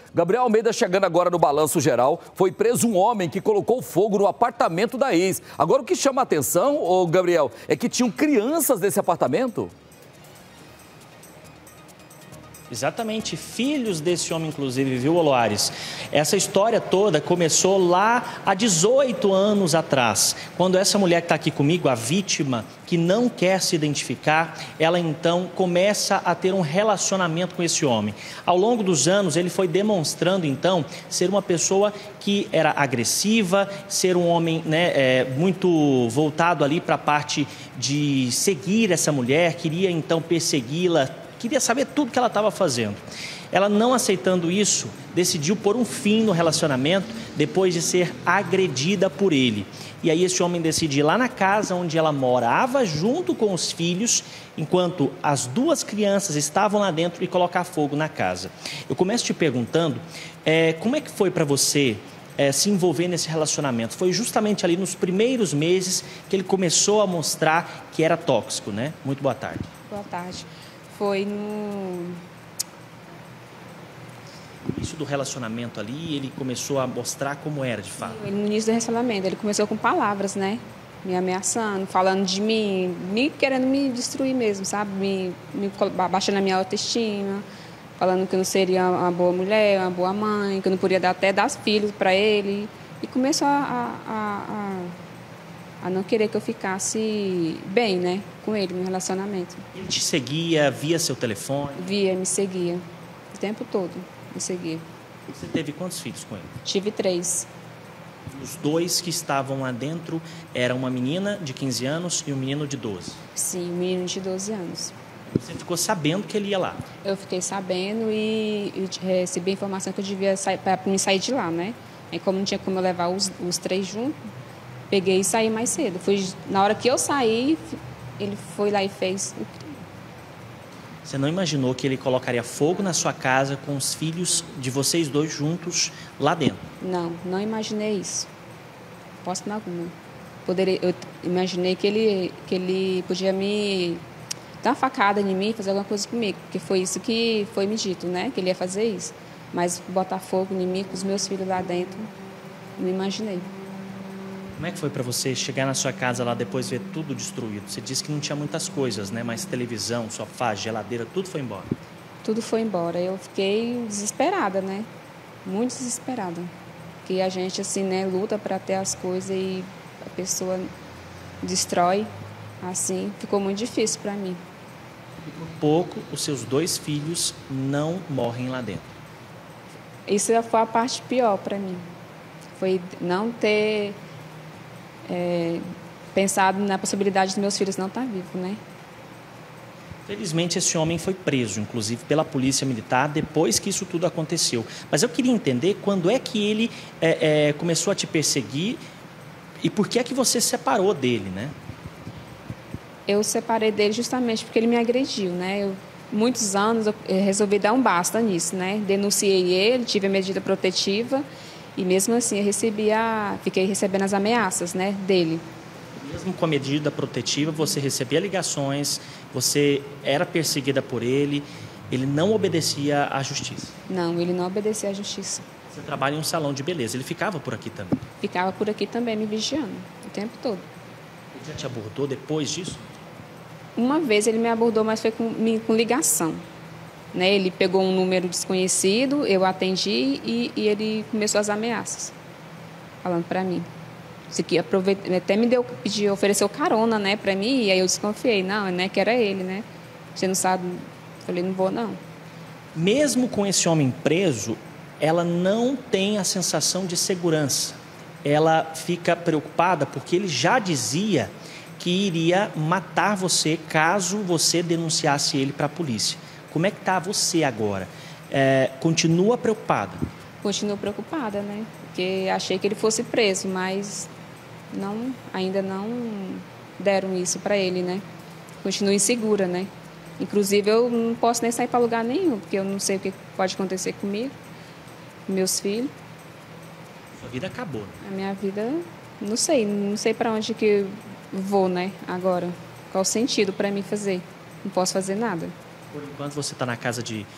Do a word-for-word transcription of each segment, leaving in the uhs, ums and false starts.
Gabriel Almeida chegando agora no Balanço Geral. Foi preso um homem que colocou fogo no apartamento da ex. Agora, o que chama a atenção, ô Gabriel, é que tinham crianças nesse apartamento? Exatamente, filhos desse homem, inclusive, viu, Oloares? Essa história toda começou lá há dezoito anos atrás, quando essa mulher que está aqui comigo, a vítima, que não quer se identificar, ela então começa a ter um relacionamento com esse homem. Ao longo dos anos, ele foi demonstrando, então, ser uma pessoa que era agressiva, ser um homem, né, é, muito voltado ali para a parte de seguir essa mulher, queria então persegui-la, queria saber tudo que ela estava fazendo. Ela, não aceitando isso, decidiu pôr um fim no relacionamento depois de ser agredida por ele. E aí esse homem decide ir lá na casa onde ela morava junto com os filhos, enquanto as duas crianças estavam lá dentro, e colocar fogo na casa. Eu começo te perguntando, é, como é que foi para você é, se envolver nesse relacionamento? Foi justamente ali nos primeiros meses que ele começou a mostrar que era tóxico, né? Muito boa tarde. Boa tarde. Foi no início do relacionamento ali, ele começou a mostrar como era de fato. No início do relacionamento, ele começou com palavras, né? Me ameaçando, falando de mim, me querendo me destruir mesmo, sabe? Me, me abaixando a minha autoestima, falando que eu não seria uma boa mulher, uma boa mãe, que eu não podia dar, até dar filhos para ele. E começou a, a, a, a não querer que eu ficasse bem, né? Com ele no relacionamento. Ele te seguia, via seu telefone? Via, me seguia. O tempo todo me seguia. Você teve quantos filhos com ele? Tive três. Os dois que estavam lá dentro eram uma menina de quinze anos e um menino de doze? Sim, um menino de doze anos. Você ficou sabendo que ele ia lá? Eu fiquei sabendo e, e recebi a informação que eu devia sair, para me sair de lá, né? Aí, como não tinha como eu levar os, os três juntos, peguei e saí mais cedo. Fui, na hora que eu saí, ele foi lá e fez o crime. Você não imaginou que ele colocaria fogo na sua casa com os filhos de vocês dois juntos lá dentro? Não, não imaginei isso. Posso não alguma. Poderia, eu imaginei que ele, que ele podia me dar uma facada em mim, fazer alguma coisa comigo, porque foi isso que foi me dito, né? Que ele ia fazer isso. Mas botar fogo em mim com os meus filhos lá dentro, não imaginei. Como é que foi para você chegar na sua casa lá depois ver tudo destruído? Você disse que não tinha muitas coisas, né? Mas televisão, sofá, geladeira, tudo foi embora. Tudo foi embora. Eu fiquei desesperada, né? Muito desesperada. Porque a gente, assim, né, luta para ter as coisas e a pessoa destrói. Assim, ficou muito difícil para mim. E por pouco, os seus dois filhos não morrem lá dentro. Isso foi a parte pior para mim. Foi não ter... É, pensado na possibilidade dos meus filhos não estar vivos, né? Felizmente, esse homem foi preso, inclusive pela polícia militar, depois que isso tudo aconteceu. Mas eu queria entender quando é que ele é, é, começou a te perseguir e por que é que você separou dele, né? Eu separei dele justamente porque ele me agrediu, né? Eu, muitos anos eu resolvi dar um basta nisso, né? Denunciei ele, tive a medida protetiva. E mesmo assim, eu recebi a, fiquei recebendo as ameaças, né, dele. Mesmo com a medida protetiva, você recebia ligações, você era perseguida por ele, ele não obedecia à justiça? Não, ele não obedecia à justiça. Você trabalha em um salão de beleza, ele ficava por aqui também? Ficava por aqui também, me vigiando, o tempo todo. Ele já te abordou depois disso? Uma vez ele me abordou, mas foi com, com ligação. Né, ele pegou um número desconhecido, eu atendi e, e ele começou as ameaças, falando para mim. Isso aqui aproveita, até me deu, pediu, ofereceu carona, né, para mim, e aí eu desconfiei, não, né, que era ele, né. Você não sabe, falei, não vou não. Mesmo com esse homem preso, ela não tem a sensação de segurança. Ela fica preocupada porque ele já dizia que iria matar você caso você denunciasse ele para a polícia. Como é que está você agora? É, continua preocupada? Continuo preocupada, né? Porque achei que ele fosse preso, mas não, ainda não deram isso para ele, né? Continuo insegura, né? Inclusive, eu não posso nem sair para lugar nenhum, porque eu não sei o que pode acontecer comigo, com meus filhos. Sua vida acabou, né? A minha vida, não sei, não sei para onde que eu vou, né? Agora, qual o sentido para mim fazer? Não posso fazer nada. Por enquanto você está na casa de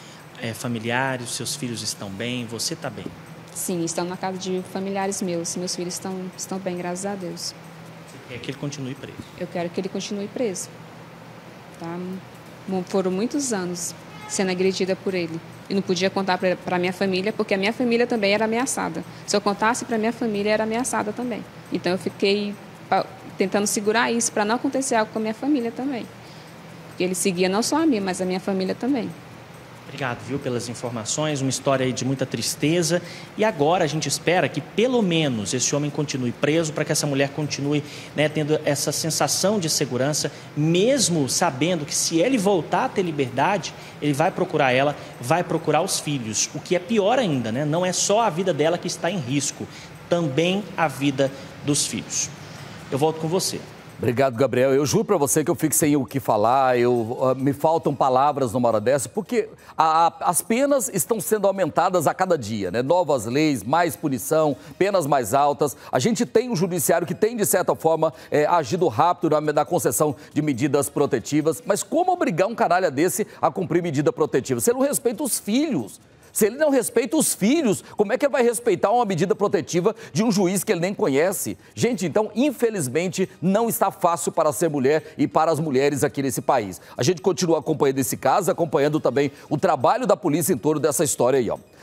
é, familiares, seus filhos estão bem, você está bem? Sim, estão na casa de familiares meus. Meus filhos estão, estão bem, graças a Deus. Você quer que ele continue preso? Eu quero que ele continue preso. Tá? Foram muitos anos sendo agredida por ele. E não podia contar para a minha família, porque a minha família também era ameaçada. Se eu contasse para a minha família, era ameaçada também. Então eu fiquei tentando segurar isso para não acontecer algo com a minha família também. Porque ele seguia não só a mim, mas a minha família também. Obrigado, viu, pelas informações, uma história aí de muita tristeza. E agora a gente espera que pelo menos esse homem continue preso, para que essa mulher continue, né, tendo essa sensação de segurança, mesmo sabendo que se ele voltar a ter liberdade, ele vai procurar ela, vai procurar os filhos. O que é pior ainda, né? Não é só a vida dela que está em risco, também a vida dos filhos. Eu volto com você. Obrigado, Gabriel. Eu juro para você que eu fico sem o que falar, eu, uh, me faltam palavras numa hora dessa, porque a, a, as penas estão sendo aumentadas a cada dia, né? Novas leis, mais punição, penas mais altas. A gente tem um judiciário que tem, de certa forma, é, agido rápido na, na concessão de medidas protetivas, mas como obrigar um canalha desse a cumprir medida protetiva? Você não respeita os filhos. Se ele não respeita os filhos, como é que ele vai respeitar uma medida protetiva de um juiz que ele nem conhece? Gente, então, infelizmente, não está fácil para ser mulher e para as mulheres aqui nesse país. A gente continua acompanhando esse caso, acompanhando também o trabalho da polícia em torno dessa história aí, ó.